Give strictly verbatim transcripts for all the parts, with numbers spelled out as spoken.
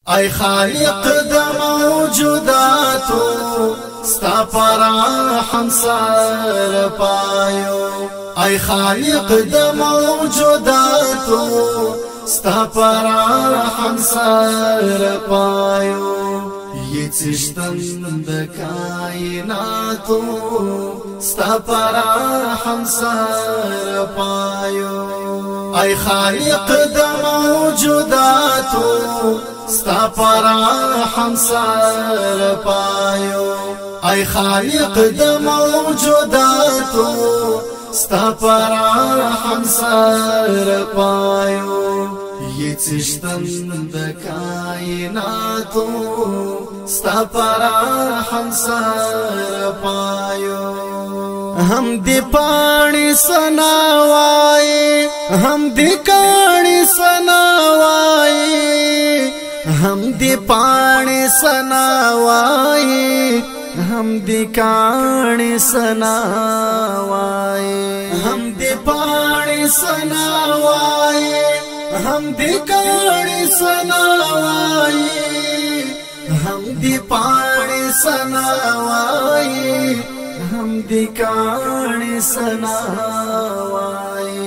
ای خالق د موجوداتو ستا پر رحم سر پایو ای خالق د موجوداتو ستا پر رحم سر پایو یہ چشتن د کائناتو ستا پر رحم سر پایو ای خالق د موجوداتو ستا پر رحم سر پایو ای خالق د موجوداتو ستا پر رحم سر پایو یہ چشتن د کائناتو ستا پر رحم سر پایو ہم دی پانی سناوائی ہم دی کانی سناوائی ہم دی پانی سناوائی ہم دی کانی سناوائی ہم دی پانی سناوائی ہم دی کانی سناوائی ہم دی پانی سناوائی ہم دی کانی سناوائی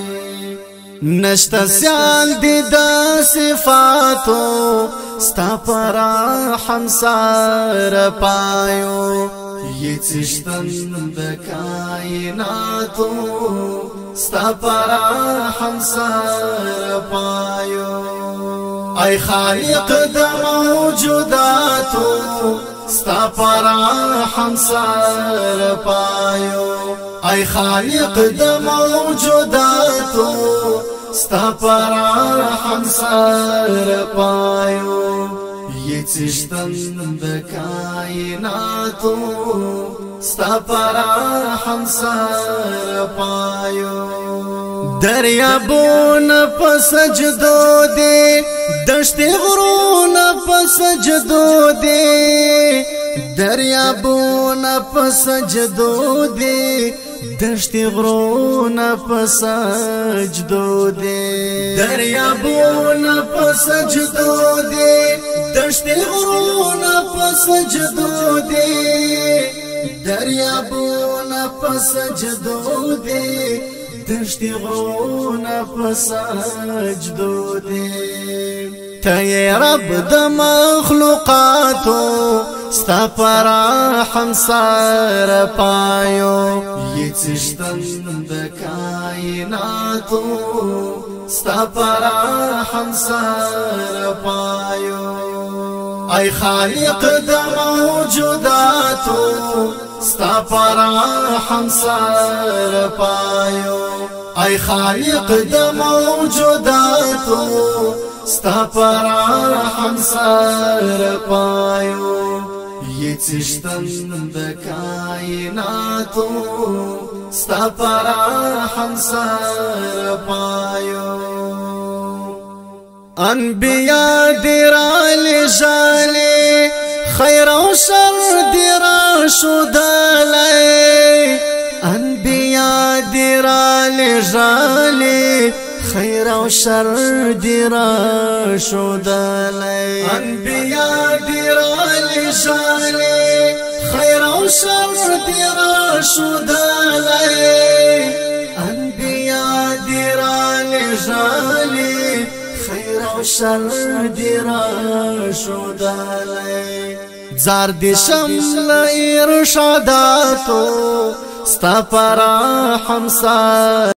نشتا سیال دی دا صفاتو ستا پر رحم سر پایو یہ چشتن د کائناتو ستا پر رحم سر پایو ای خالق د موجوداتو ستا پر رحم سر پایو ای خالق د موجوداتو ستا پر رحم سر پایو یہ چشتن د کائناتو ستا پر رحم سر پایو دریابون په سجدو دے دشت غرون په سجدو دے دریابون په سجدو دے دشت غرون په سجدو دے دریابون په سجدو دے دشت غرون په سجدو دے دریابون په سجدو دے دشت غرون په سجدو دے تی رب د مخلوقاتو ستا پر رحم سر پایو یہ چشتن د کائناتو ستا پر رحم سر پایو ای خالق د موجوداتو ستا پر رحم سر پایو ای خالق د موجوداتو ستا پر رحم سر پایو یہ چشتن د کائناتو ستا پر رحم سر پایو انبیاء درال جالے خیر و شر درا شدلے انبیاء درال جالے خیر و شر درا شدلے انبیاء درال جالے خیر و شر درا شدلے انبیاء درال جالے خیر و شر درا شدلے زار دی شمل ارشاداتو ستا پر رحم سر